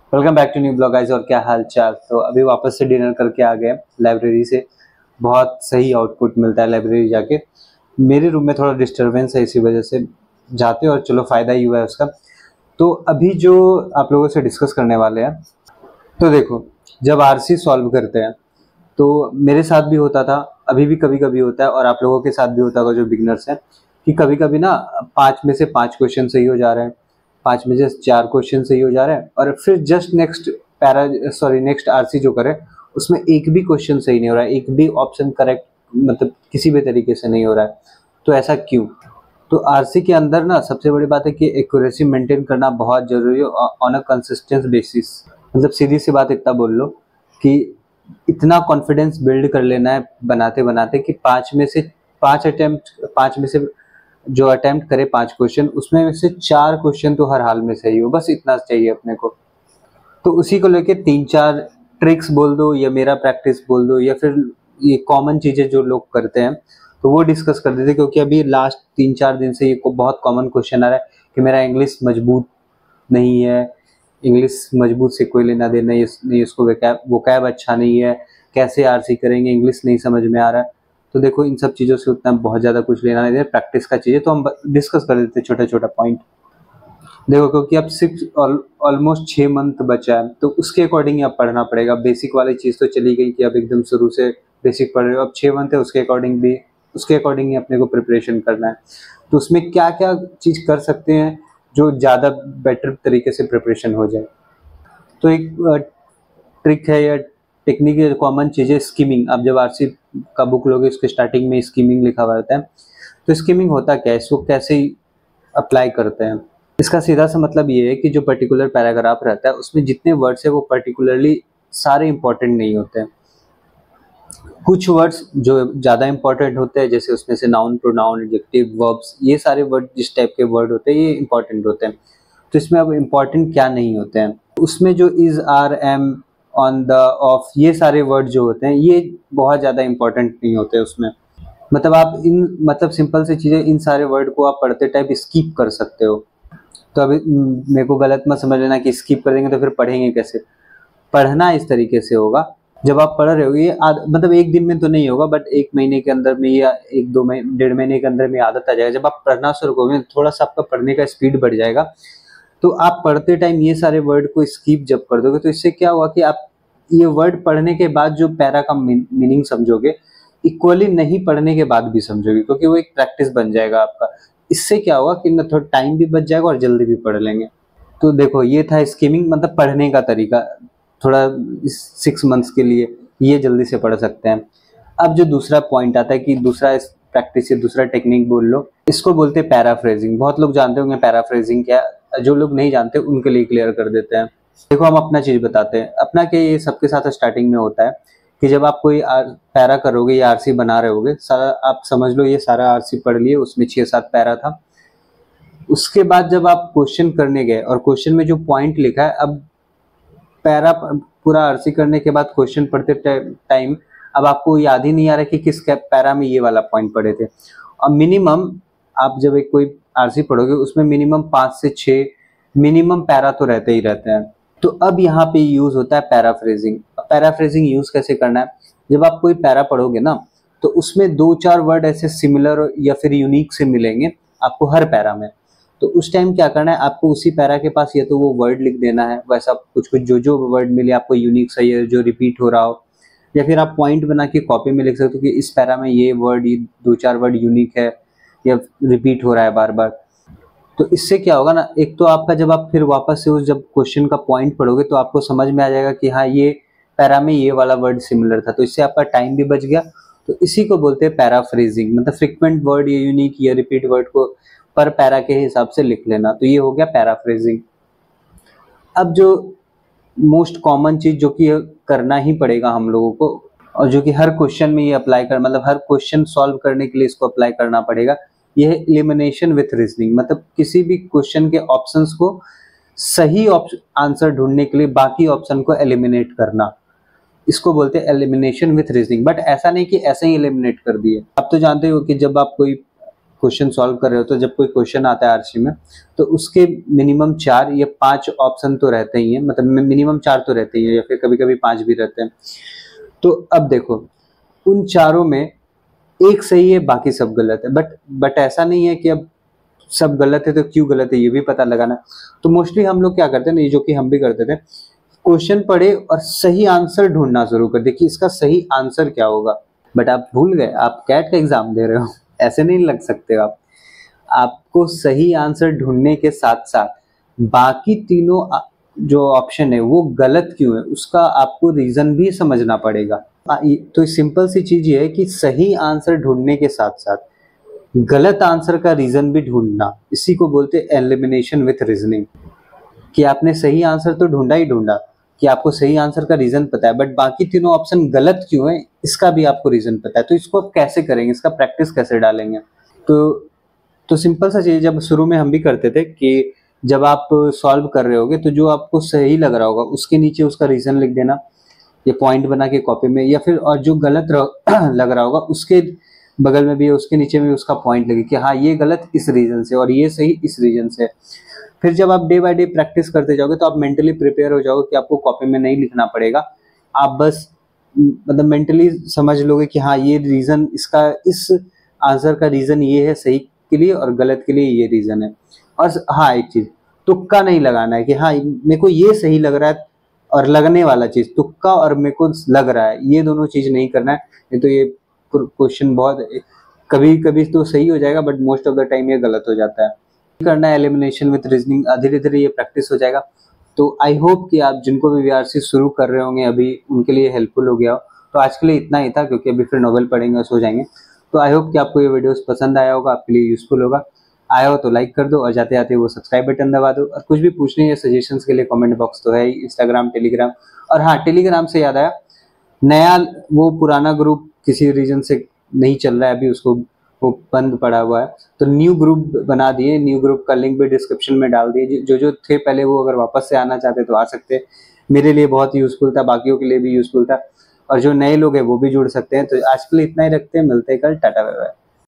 Welcome back to new blog guys. और क्या हाल चाल। तो अभी वापस से डिनर करके आ गए लाइब्रेरी से। बहुत सही आउटपुट मिलता है लाइब्रेरी जाके। मेरे रूम में थोड़ा डिस्टरबेंस है, इसी वजह से जाते और चलो फ़ायदा ही हुआ है उसका। तो अभी जो आप लोगों से डिस्कस करने वाले हैं, तो देखो, जब आरसी सॉल्व करते हैं तो मेरे साथ भी होता था, अभी भी कभी कभी होता है और आप लोगों के साथ भी होता होगा जो बिगनर्स हैं, कि कभी कभी ना 5 में से 5 क्वेश्चन सही हो जा रहे हैं, 5 में से 4 क्वेश्चन सही हो जा रहे हैं और फिर जस्ट नेक्स्ट आरसी जो करे उसमें एक भी क्वेश्चन सही नहीं हो रहा है, एक भी ऑप्शन करेक्ट मतलब किसी भी तरीके से नहीं हो रहा है। तो ऐसा क्यों? तो आरसी के अंदर ना सबसे बड़ी बात है कि एक्यूरेसी मेंटेन करना बहुत जरूरी है ऑन अ कंसिस्टेंट बेसिस। मतलब सीधी सी बात इतना बोल लो कि इतना कॉन्फिडेंस बिल्ड कर लेना है बनाते बनाते कि 5 में से जो अटेम्प्ट करे 5 क्वेश्चन, उसमें से 4 क्वेश्चन तो हर हाल में सही हो, बस इतना चाहिए अपने को। तो उसी को लेके 3-4 ट्रिक्स बोल दो या मेरा प्रैक्टिस बोल दो या फिर ये कॉमन चीजें जो लोग करते हैं तो वो डिस्कस कर देते, क्योंकि अभी लास्ट 3-4 दिन से ये बहुत कॉमन क्वेश्चन आ रहा है कि मेरा इंग्लिश मजबूत नहीं है, इंग्लिश मजबूत से कोई लेना देना नहीं, उसको वोकैब अच्छा नहीं है, कैसे आरसी करेंगे, इंग्लिश नहीं समझ में आ रहा है। तो देखो, इन सब चीज़ों से उतना बहुत ज़्यादा कुछ लेना नहीं देना, प्रैक्टिस का चीज़ है। तो हम डिस्कस कर देते छोटा छोटा पॉइंट। देखो, क्योंकि अब 6 ऑलमोस्ट 6 मंथ बचा है तो उसके अकॉर्डिंग ही अब पढ़ना पड़ेगा। बेसिक वाली चीज़ तो चली गई कि अब एकदम शुरू से बेसिक पढ़ रहे हो, अब 6 मंथ है, उसके अकॉर्डिंग ही अपने को प्रिपरेशन करना है। तो उसमें क्या क्या चीज़ कर सकते हैं जो ज़्यादा बेटर तरीके से प्रिपरेशन हो जाए। तो एक ट्रिक है या टेक्निक है, कॉमन चीज़ है स्कीमिंग। आप जब आरसी का बुक लोगे उसके स्टार्टिंग में स्कीमिंग लिखा हुआ रहता है। तो स्कीमिंग होता क्या है, इसको कैसे अप्लाई करते हैं? इसका सीधा सा मतलब ये है कि जो पर्टिकुलर पैराग्राफ रहता है उसमें जितने वर्ड्स है वो पर्टिकुलरली सारे इंपॉर्टेंट नहीं होते हैं। कुछ वर्ड्स जो ज़्यादा इंपॉर्टेंट होते हैं, जैसे उसमें से नाउन, प्रोनाउन, एडजेक्टिव, वर्ब्स, ये सारे वर्ड जिस टाइप के वर्ड होते हैं ये इंपॉर्टेंट होते हैं। तो इसमें अब इंपॉर्टेंट क्या नहीं होते हैं, उसमें जो is, are, am, on, the, of, ये सारे वर्ड जो होते हैं ये बहुत ज़्यादा इंपॉर्टेंट नहीं होते उसमें। मतलब सिंपल सी चीज़ें, इन सारे वर्ड को आप पढ़ते टाइप स्किप कर सकते हो। तो अभी मेरे को गलत मत समझ लेना कि स्किप कर देंगे तो फिर पढ़ेंगे कैसे। पढ़ना इस तरीके से होगा, जब आप पढ़ रहे हो ये मतलब एक दिन में तो नहीं होगा, बट 1 महीने के अंदर में या 1-2 महीने, 1.5 महीने के अंदर में आदत आ जाएगा। जब आप पढ़ना शुरू करोगे थोड़ा सा आपका पढ़ने का स्पीड बढ़ जाएगा। तो आप पढ़ते टाइम ये सारे वर्ड को स्किप जब कर दोगे तो इससे क्या हुआ कि आप ये वर्ड पढ़ने के बाद जो पैरा का मीनिंग समझोगे, इक्वली नहीं पढ़ने के बाद भी समझोगे, क्योंकि वो एक प्रैक्टिस बन जाएगा आपका। इससे क्या होगा कि ना थोड़ा टाइम भी बच जाएगा और जल्दी भी पढ़ लेंगे। तो देखो, ये था स्कीमिंग, मतलब पढ़ने का तरीका थोड़ा 6 मंथ्स के लिए ये जल्दी से पढ़ सकते हैं। अब जो दूसरा पॉइंट आता है कि दूसरा प्रैक्टिस या दूसरा टेक्निक बोल लो, इसको बोलते हैं पैराफ्रेजिंग। बहुत लोग जानते होंगे पैराफ्रेजिंग क्या, जो लोग नहीं जानते उनके लिए क्लियर कर देते हैं। देखो, हम अपना चीज बताते हैं। अपना क्या, ये सबके साथ स्टार्टिंग में होता है कि जब आप कोई पैरा करोगे या आरसी बना रहे होगे, सारा आप समझ लो ये सारा आरसी पढ़ लिए, उसमें 6-7 पैरा था। उसके बाद जब आप क्वेश्चन करने गए और क्वेश्चन में जो पॉइंट लिखा है, अब पैरा पूरा आरसी करने के बाद क्वेश्चन पढ़ते टाइम अब आपको याद ही नहीं आ रहा कि किस पैरा में ये वाला पॉइंट पढ़े थे। और मिनिमम आप जब एक कोई आरसी पढ़ोगे उसमें मिनिमम 5 से 6 मिनिमम पैरा तो रहते ही रहते हैं। तो अब यहाँ पे यूज होता है पैराफ्रेजिंग। पैराफ्रेजिंग यूज कैसे करना है, जब आप कोई पैरा पढ़ोगे ना तो उसमें 2-4 वर्ड ऐसे सिमिलर या फिर यूनिक से मिलेंगे आपको हर पैरा में। तो उस टाइम क्या करना है, आपको उसी पैरा के पास या तो वो वर्ड लिख देना है, वैसा कुछ कुछ जो वर्ड मिले आपको यूनिक सही है, जो रिपीट हो रहा हो, या फिर आप पॉइंट बना के कॉपी में लिख सकते हो कि इस पैरा में ये 2-4 वर्ड यूनिक है या रिपीट हो रहा है बार बार। तो इससे क्या होगा ना, एक तो आपका जब आप फिर वापस से उस जब क्वेश्चन का पॉइंट पढ़ोगे तो आपको समझ में आ जाएगा कि हाँ ये पैरा में ये वाला वर्ड सिमिलर था, तो इससे आपका टाइम भी बच गया। तो इसी को बोलते हैं पैराफ्रेजिंग, मतलब फ्रिक्वेंट वर्ड या यूनिक या रिपीट वर्ड को पर पैरा के हिसाब से लिख लेना। तो ये हो गया पैराफ्रेजिंग। अब जो मोस्ट कॉमन चीज जो कि करना ही पड़ेगा हम लोगों को, और जो कि हर क्वेश्चन में ये अप्लाई कर, मतलब हर क्वेश्चन सॉल्व करने के लिए इसको अप्लाई करना पड़ेगा, ये है एलिमिनेशन विथ रीजनिंग। मतलब किसी भी क्वेश्चन के ऑप्शंस को सही आंसर ढूंढने के लिए बाकी ऑप्शन को एलिमिनेट करना, इसको बोलते हैं एलिमिनेशन विथ रीजनिंग। बट ऐसा नहीं कि ऐसे ही एलिमिनेट कर दिए। आप तो जानते हो कि जब आप कोई क्वेश्चन सॉल्व कर रहे हो तो जब कोई क्वेश्चन आता है आरसी में तो उसके मिनिमम 4 या 5 ऑप्शन तो रहते ही हैं, मतलब मिनिमम 4 तो रहते ही हैं या फिर कभी कभी 5 भी रहते हैं। तो अब देखो उन चारों में एक सही है बाकी सब गलत है, बट ऐसा नहीं है कि अब सब गलत है तो क्यों गलत है ये भी पता लगाना। तो मोस्टली हम लोग क्या करते हैं ना, ये जो कि हम भी करते थे, क्वेश्चन पढ़े और सही आंसर ढूंढना शुरू कर दे कि इसका सही आंसर क्या होगा। बट आप भूल गए, आप कैट का एग्जाम दे रहे हो, ऐसे नहीं लग सकते हो आप। आपको सही आंसर ढूंढने के साथ साथ बाकी तीनों जो ऑप्शन है वो गलत क्यों है उसका आपको रीजन भी समझना पड़ेगा। तो सिंपल सी चीज ये है कि सही आंसर ढूंढने के साथ साथ गलत आंसर का रीजन भी ढूंढना, इसी को बोलते हैं एलिमिनेशन विथ रीजनिंग। कि आपने सही आंसर तो ढूंढा ही ढूंढा, कि आपको सही आंसर का रीजन पता है, बट बाकी तीनों ऑप्शन गलत क्यों है इसका भी आपको रीजन पता है। तो इसको आप कैसे करेंगे, इसका प्रैक्टिस कैसे डालेंगे? तो सिंपल सा चीज, जब शुरू में हम भी करते थे कि जब आप सॉल्व कर रहे होगे तो जो आपको सही लग रहा होगा उसके नीचे उसका रीजन लिख देना, या पॉइंट बना के कॉपी में, या फिर और जो गलत लग रहा होगा उसके बगल में भी उसके नीचे में उसका पॉइंट लगे कि हाँ ये गलत इस रीजन से और ये सही इस रीजन से। फिर जब आप डे बाय डे प्रैक्टिस करते जाओगे तो आप मेंटली प्रिपेयर हो जाओगे कि आपको कॉपी में नहीं लिखना पड़ेगा, आप बस मतलब मेंटली समझ लोगे कि हाँ ये रीजन, इसका इस आंसर का रीजन ये है सही के लिए और गलत के लिए ये रीजन है। और हाँ एक चीज, तुक्का नहीं लगाना है कि हाँ मेरे को ये सही लग रहा है, और लगने वाला चीज तुक्का और मेरे को लग रहा है ये दोनों चीज नहीं करना है। नहीं तो ये क्वेश्चन बहुत कभी कभी तो सही हो जाएगा but most of the time ये गलत हो जाता है। करना है एलिमिनेशन विद रीजनिंग, धीरे धीरे ये प्रैक्टिस हो जाएगा। तो आई होप कि आप जिनको भी वीआरसी शुरू कर रहे होंगे अभी उनके लिए हेल्पफुल हो गया हो। तो आज के लिए इतना ही था, क्योंकि अभी फिर नोवेल पढ़ेंगे सो जाएंगे। तो आई होप कि आपको ये वीडियोस पसंद आया होगा, आपके लिए यूजफुल होगा। आया हो तो लाइक कर दो और जाते जाते वो सब्सक्राइब बटन दबा दो। और कुछ भी पूछने या सजेशंस के लिए कमेंट बॉक्स तो है ही, इंस्टाग्राम, टेलीग्राम। और हाँ, टेलीग्राम से याद आया, नया वो पुराना ग्रुप किसी रीजन से नहीं चल रहा है अभी, उसको वो बंद पड़ा हुआ है, तो न्यू ग्रुप बना दिए। न्यू ग्रुप का लिंक भी डिस्क्रिप्शन में डाल दिए। जो थे पहले वो अगर वापस से आना चाहते तो आ सकते। मेरे लिए बहुत यूजफुल था, बाकियों के लिए भी यूजफुल था, और जो नए लोग हैं वो भी जुड़ सकते हैं। तो आज के लिए इतना ही रखते हैं, मिलते हैं कल, टाटा बाय बाय।